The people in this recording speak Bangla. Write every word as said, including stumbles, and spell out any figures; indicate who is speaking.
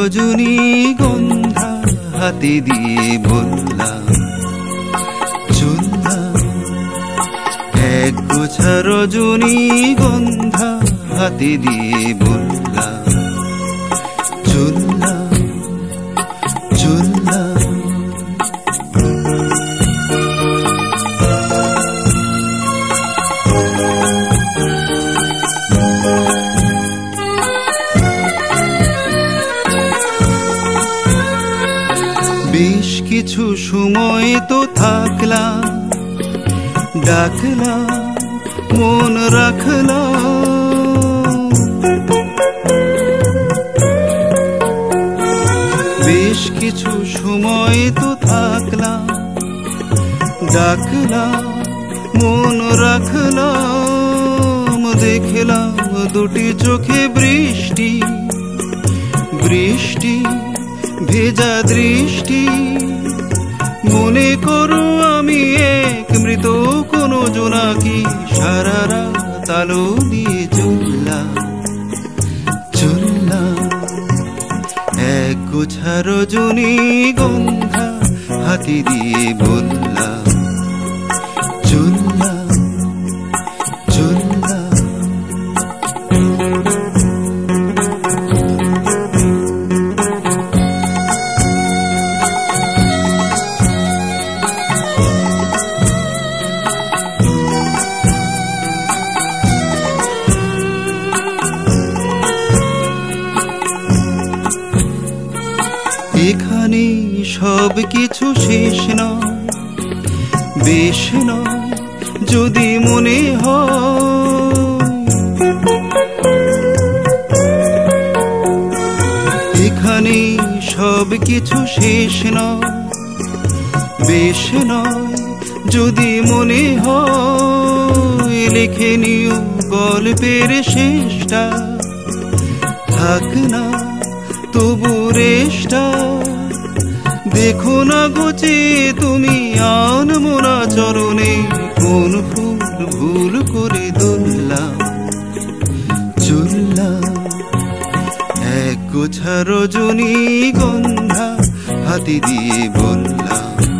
Speaker 1: রজনীগন্ধা হাতে দিয়ে বললাম চললাম, এক গোছা রজনীগন্ধা হাতে দিয়ে বললাম চললাম চললাম। বেশ কিছু সময় তো থাকলাম, ডাকলাম মন রাখলাম। বেশ কিছু সময় তো থাকলাম, ডাকলাম মন রাখলাম। দেখলাম দুটি চোখে বৃষ্টি বৃষ্টি ভেজা দৃষ্টি। মনে করো আমি এক মৃত কোনো জোনাকি, সারা রাত আলো দিয়ে চললাম চললাম, এক গোছা রজনীগন্ধা হাতে দিয়ে বললাম চললাম চললাম। এখানে সব কিছু শেষ নয়, বেশ নয় যদি মনে হয়। এখানে সব কিছু শেষ নয়, বেশ নয় যদি মনে হয়। লিখে নিও গল্পের শেষটা, থাক না তবু রেশটা। দেখো না গোচে তুমি আনমনা চরণে, কোন ফুল ভুল করে ধরলাম চললাম, এক গোছা রজনীগন্ধা হাতে দিয়ে বললাম